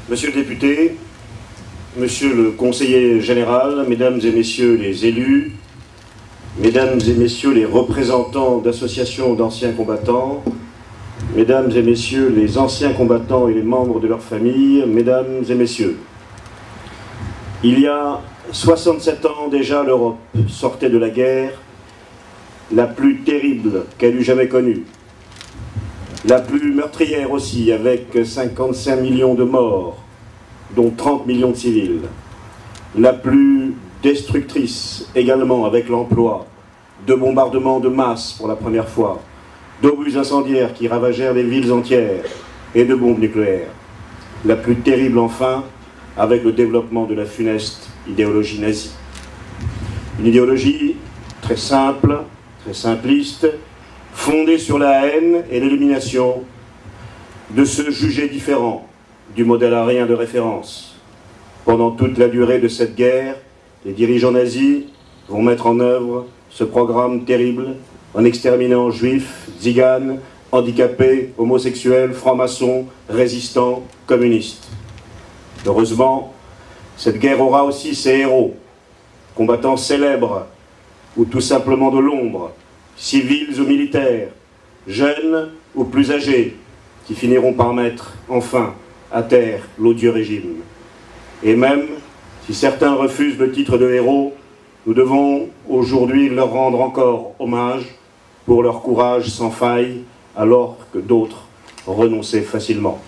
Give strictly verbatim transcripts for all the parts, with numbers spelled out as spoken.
Monsieur le député, Monsieur le conseiller général, Mesdames et Messieurs les élus, Mesdames et Messieurs les représentants d'associations d'anciens combattants, Mesdames et Messieurs les anciens combattants et les membres de leurs familles, Mesdames et Messieurs, il y a soixante-sept ans déjà, l'Europe sortait de la guerre la plus terrible qu'elle eût jamais connue, la plus meurtrière aussi, avec cinquante-cinq millions de morts, dont trente millions de civils, la plus destructrice également, avec l'emploi de bombardements de masse pour la première fois, d'obus incendiaires qui ravagèrent des villes entières et de bombes nucléaires, la plus terrible enfin, avec le développement de la funeste idéologie nazie. Une idéologie très simple, très simpliste, fondée sur la haine et l'élimination de ceux jugés différents du modèle arien de référence. Pendant toute la durée de cette guerre, les dirigeants nazis vont mettre en œuvre ce programme terrible en exterminant juifs, tziganes, handicapés, homosexuels, francs-maçons, résistants, communistes. Heureusement, cette guerre aura aussi ses héros, combattants célèbres ou tout simplement de l'ombre, civils ou militaires, jeunes ou plus âgés, qui finiront par mettre enfin à terre l'odieux régime. Et même si certains refusent le titre de héros, nous devons aujourd'hui leur rendre encore hommage pour leur courage sans faille, alors que d'autres renonçaient facilement.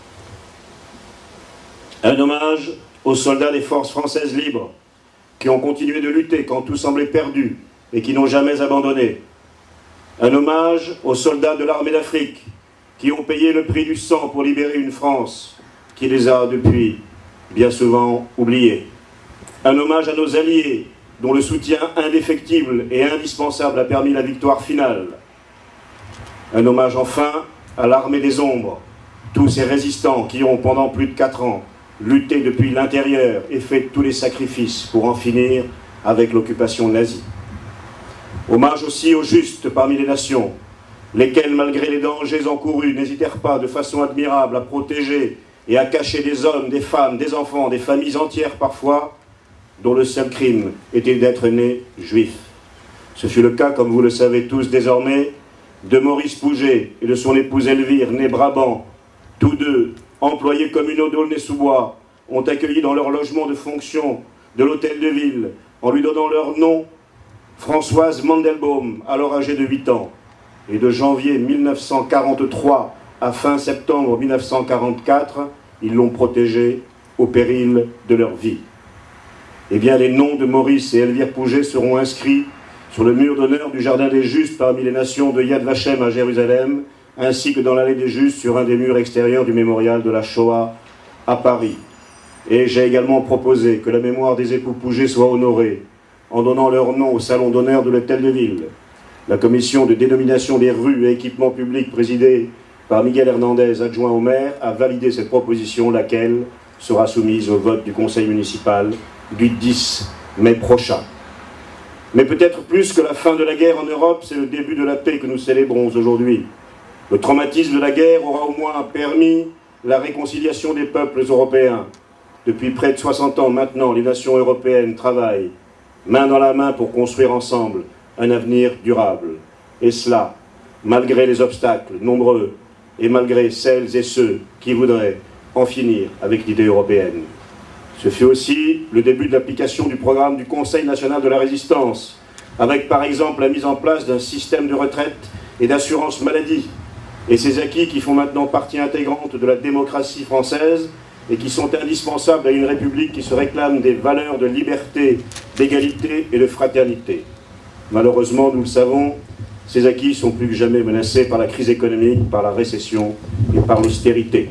Un hommage aux soldats des forces françaises libres, qui ont continué de lutter quand tout semblait perdu et qui n'ont jamais abandonné. Un hommage aux soldats de l'armée d'Afrique, qui ont payé le prix du sang pour libérer une France qui les a depuis bien souvent oubliés. Un hommage à nos alliés, dont le soutien indéfectible et indispensable a permis la victoire finale. Un hommage enfin à l'armée des ombres, tous ces résistants qui ont pendant plus de quatre ans lutté depuis l'intérieur et fait tous les sacrifices pour en finir avec l'occupation nazie. Hommage aussi aux justes parmi les nations, lesquels, malgré les dangers encourus, n'hésitèrent pas de façon admirable à protéger et à cacher des hommes, des femmes, des enfants, des familles entières parfois, dont le seul crime était d'être nés juifs. Ce fut le cas, comme vous le savez tous désormais, de Maurice Pouget et de son épouse Elvire, née Brabant. Tous deux, employés communaux d'Aulnay-sous-Bois, ont accueilli dans leur logement de fonction de l'hôtel de ville, en lui donnant leur nom, Françoise Mandelbaum, alors âgée de huit ans. Et de janvier mille neuf cent quarante-trois à fin septembre mille neuf cent quarante-quatre, ils l'ont protégée au péril de leur vie. Eh bien, les noms de Maurice et Elvire Pouget seront inscrits sur le mur d'honneur du Jardin des Justes parmi les nations de Yad Vashem à Jérusalem, ainsi que dans l'allée des Justes sur un des murs extérieurs du mémorial de la Shoah à Paris. Et j'ai également proposé que la mémoire des époux Pouget soit honorée en donnant leur nom au salon d'honneur de l'hôtel de ville. La commission de dénomination des rues et équipements publics présidée par Miguel Hernandez, adjoint au maire, a validé cette proposition, laquelle sera soumise au vote du conseil municipal du dix mai prochain. Mais peut-être plus que la fin de la guerre en Europe, c'est le début de la paix que nous célébrons aujourd'hui. Le traumatisme de la guerre aura au moins permis la réconciliation des peuples européens. Depuis près de soixante ans maintenant, les nations européennes travaillent main dans la main pour construire ensemble un avenir durable. Et cela, malgré les obstacles nombreux et malgré celles et ceux qui voudraient en finir avec l'idée européenne. Ce fut aussi le début de l'application du programme du Conseil national de la résistance, avec par exemple la mise en place d'un système de retraite et d'assurance maladie, et ces acquis qui font maintenant partie intégrante de la démocratie française et qui sont indispensables à une république qui se réclame des valeurs de liberté, d'égalité et de fraternité. Malheureusement, nous le savons, ces acquis sont plus que jamais menacés par la crise économique, par la récession et par l'austérité.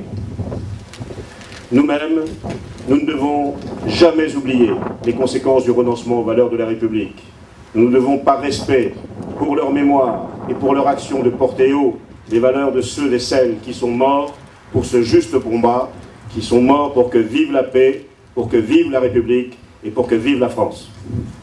Nous-mêmes, nous ne devons jamais oublier les conséquences du renoncement aux valeurs de la République. Nous ne devons, par respect pour leur mémoire et pour leur action, de porter haut les valeurs de ceux et celles qui sont morts pour ce juste combat, qui sont morts pour que vive la paix, pour que vive la République et pour que vive la France.